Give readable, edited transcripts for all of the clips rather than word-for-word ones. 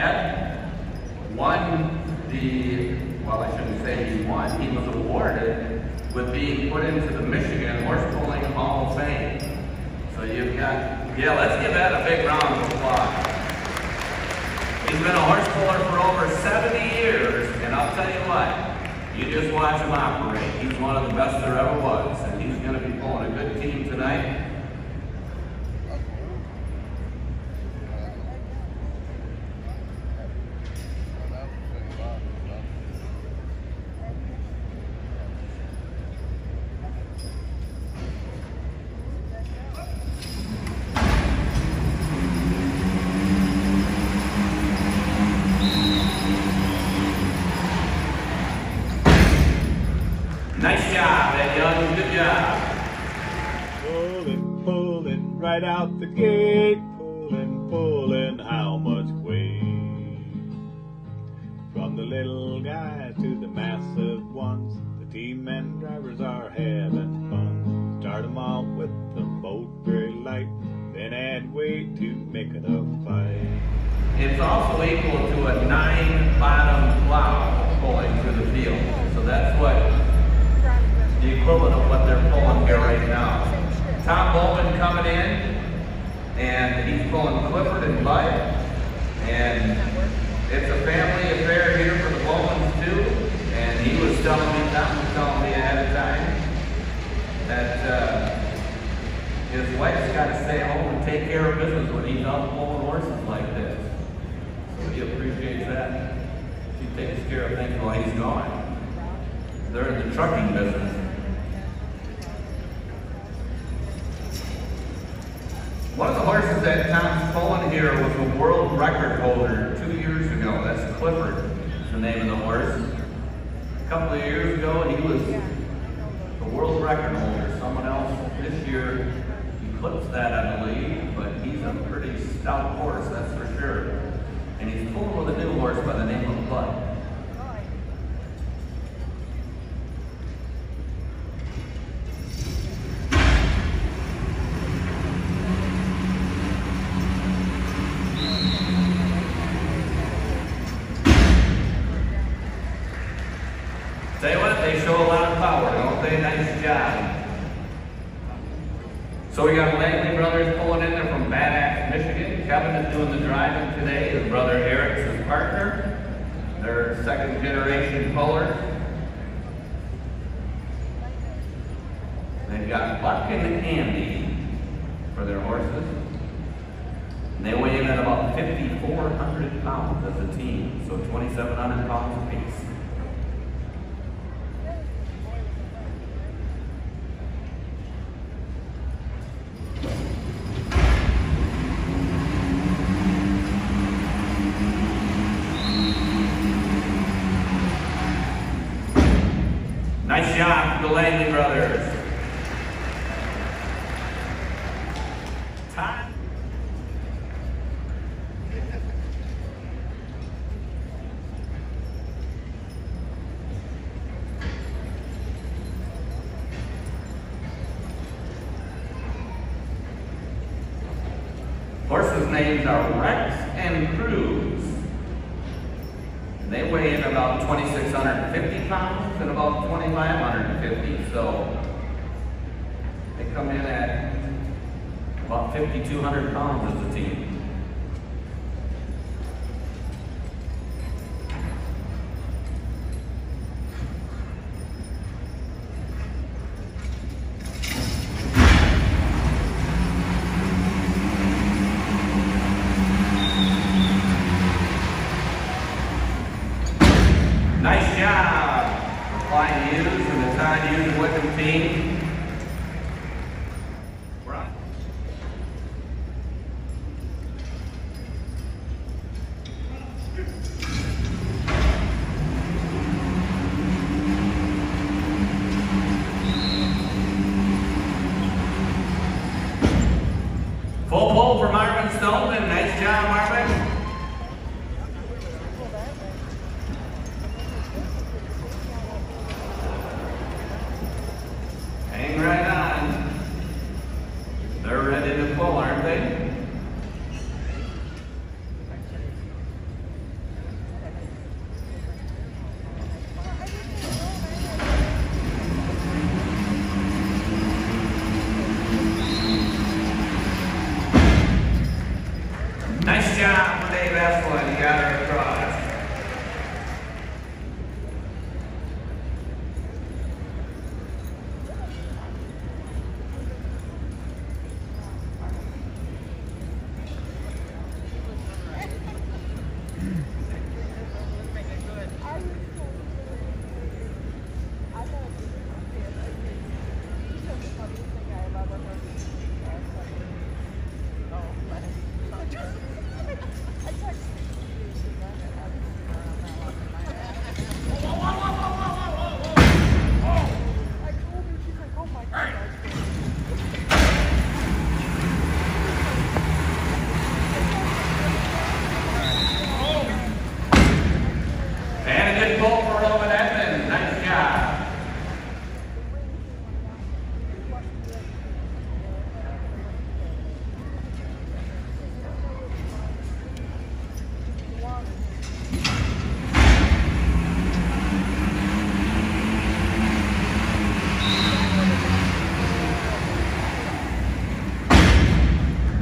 Ed won the, well, I shouldn't say he won, he was awarded with being put into the Michigan Horse Pulling Hall of Fame. So you've got, yeah, let's give Ed a big round of applause. He's been a horse puller for over 70 years, and I'll tell you what, you just watch him operate. He's one of the best there ever was, and he's going to be pulling a good team tonight. Nice job, Ed Young. Good job. Pulling right out the gate. Pulling, how much weight? From the little guy to the massive ones, the team and drivers are having fun. Start them off with the boat very light, then add weight to make it a fight. It's also equal to a 9-bottom plow pulling through the field. So that's what the equivalent of what they're pulling here right now. Tom Bowman coming in, and he's pulling Clifford and Bud, and it's a family affair here for the Bowmans too. And he was telling me, Tom was telling me ahead of time that his wife's got to stay home and take care of business when he's out pulling horses like this. So he appreciates that. She takes care of things while he's gone. They're in the trucking business. One of the horses that Tom's pulling here was a world record holder 2 years ago. That's Clifford, is the name of the horse. A couple of years ago, he was the world record holder. Someone else this year eclipsed that, I believe, but he's a pretty stout horse, that's for sure. And he's pulling with a new horse by the name of Bud. Tell you what, they show a lot of power, don't they? Nice job. So we got Langley Brothers pulling in there from Bad Axe, Michigan. Kevin is doing the driving today. His brother Eric's his partner. They're second generation pullers. They've got Buck and Andy for their horses. And they weigh in at about 5,400 pounds as a team, so 2,700 pounds apiece. Nice job, the Langley Brothers. Time. Horses' names are Rex and Cruz. They weigh in about 2,650 pounds and about 2,550, so they come in at about 5,200 pounds as a team. Nice job, the Flying Hughes and the Todd Hughes and Wickham team. Full pull for Marvin Stolman. Nice job, Marvin. Hang right on. They're ready to pull, aren't they?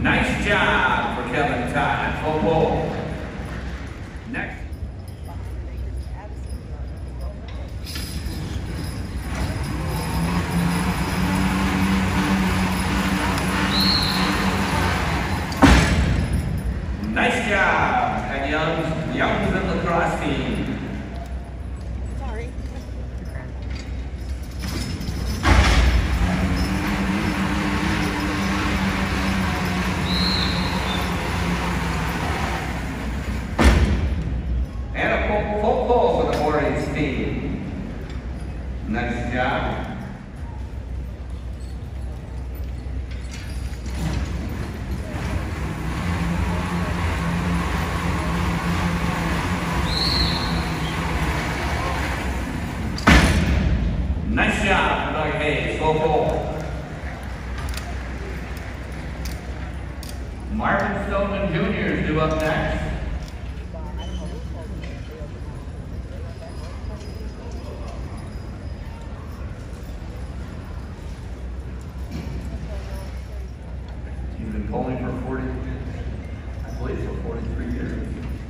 Nice job for Kevin Todd. Full pull. Next. Nice job, and Young's in the cross team. Sorry. And a full pull for the Warriors team. Nice job. Nice job for Doug Hayes, full pull. Marvin Stoneman Jr. is due up next. He's been pulling for 40, I believe for 43 years.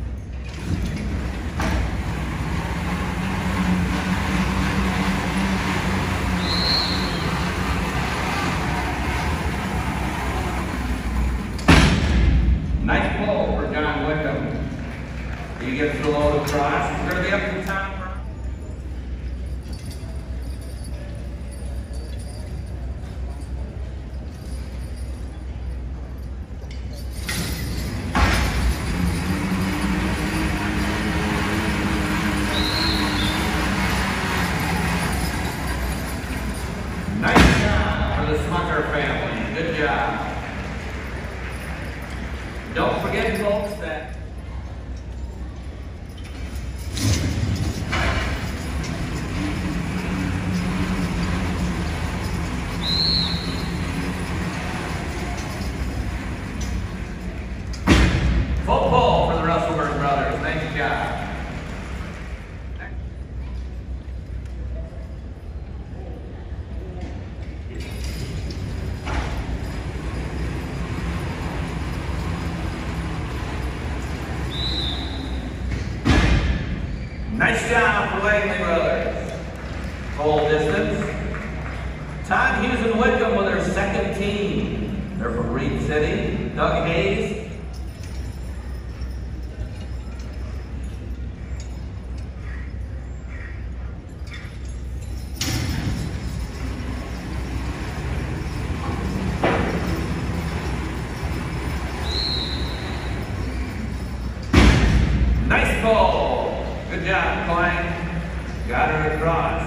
Nice pull for John Wickham. He gets the load across. He's going to be up to Tom Brown. Nice job for the Smucker family. Good job. Don't forget, folks, that full pull for the Russellburg brothers. Nice job. Nice job for Langley brothers. Full distance. Todd Hughes and Wickham with their second team. They're from Reed City. Doug Hayes. Nice pull. Good job, Klein. Got her across.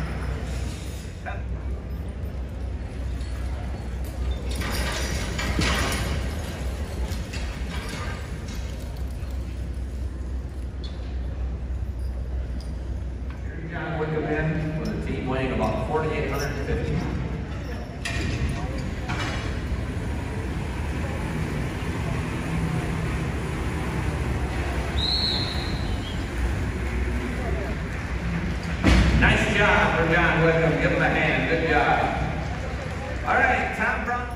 Here's John Wickham in with a team weighing about 4,850. Nice job for John Wickham. Give him a hand. Good job. All right, Tom Brown.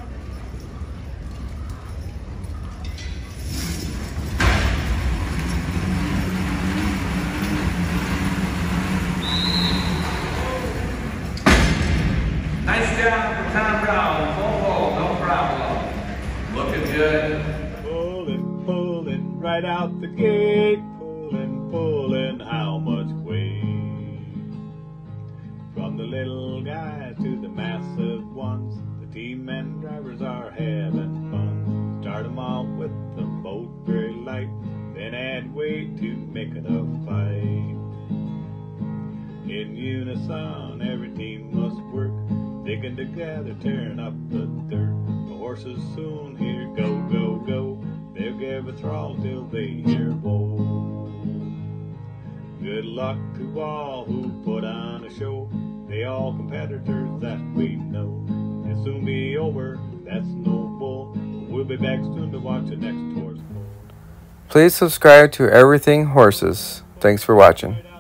Nice job for Tom Brown. Full pull, no problem. Looking good. Pulling right out the gate. Pulling, how much weight? From the little guys to the massive ones, the team and drivers are having fun. Start them off with the boat very light, then add weight to make it a fight. In unison, every team must work, digging together, tearing up the dirt. The horses soon hear go, go, go. They'll give a throttle till they hear whoa. Good luck to all who put on a show. They all competitors that we know. It'll soon be over, that's no bull. We'll be back soon to watch the next horse pull. Please subscribe to Everything Horses. Thanks for watching.